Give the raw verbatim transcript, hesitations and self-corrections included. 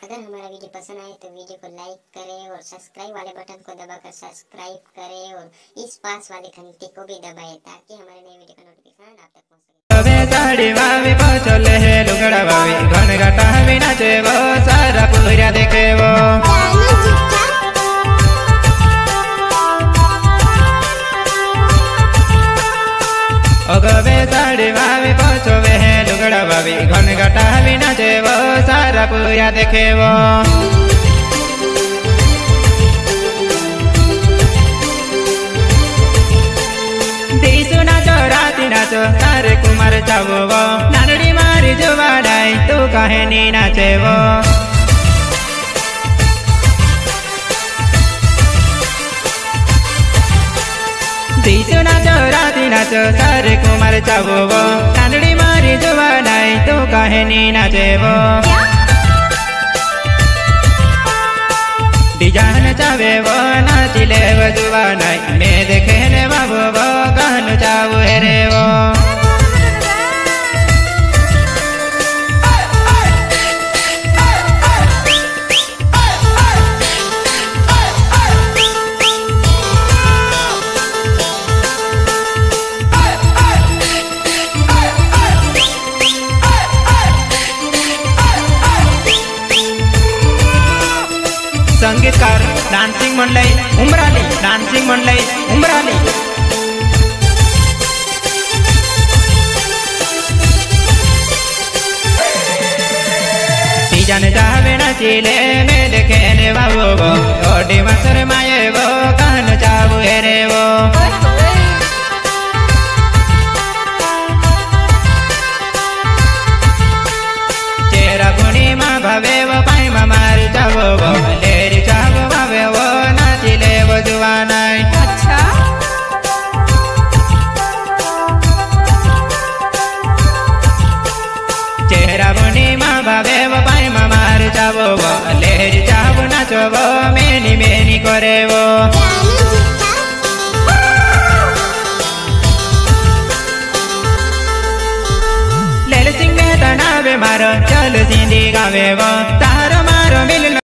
अगर हमारा वीडियो पसंद आए तो वीडियो को लाइक करें और सब्सक्राइब वाले बटन को दबाकर सब्सक्राइब करें और इस पास वाले घंटी को भी दबाएं ताकि हमारे नए वीडियो का नोटिफिकेशन आप तक पहुंच सके। अबे साड़ी वावी पचले है लुगड़ा वावी घन घटा भी नाचे वो सारा पूरा देखे वो अगबे साड़ी वावी पचवे है लुगड़ा वावी घन घटा भी नाचे वो सारा पूरा देखे वो देशु नाचो राती नाचो सारे कुमार जावो वो नानड़ी मारी जुवाड़ाई तू कहे नी नाचे वो देशु नाचो राती नाचो सारे कुमार जावो वो नानड़ी मारी जुवाड़ाई तू कहे नी नाचे वो डिजाइन चावे वो नाचिले वो जुवानाई मैं देखे ने बाबू वो गान चावो रे वो संगीतकार डान्सिंग मंडळी उमराली डान्सिंग मंडळी उमराली सीजन जावे नाचिले में देखे ने बाबू वो ओडी मसर माये वो कान चावो रे वो चेहरा गुणी माँ भावे वो पाई माँ मार चावो वो लेरी चावो भावे वो नाचिले वो जुवानाई अच्छा चेहरा गुणी माँ भावे वो पाई माँ मार चावो वो लेरी चावो नाचो वो मेनी मेनी करे वो लेल सिंह में तनावे मारो चल सिंधी गावे वो तारो मारो मिल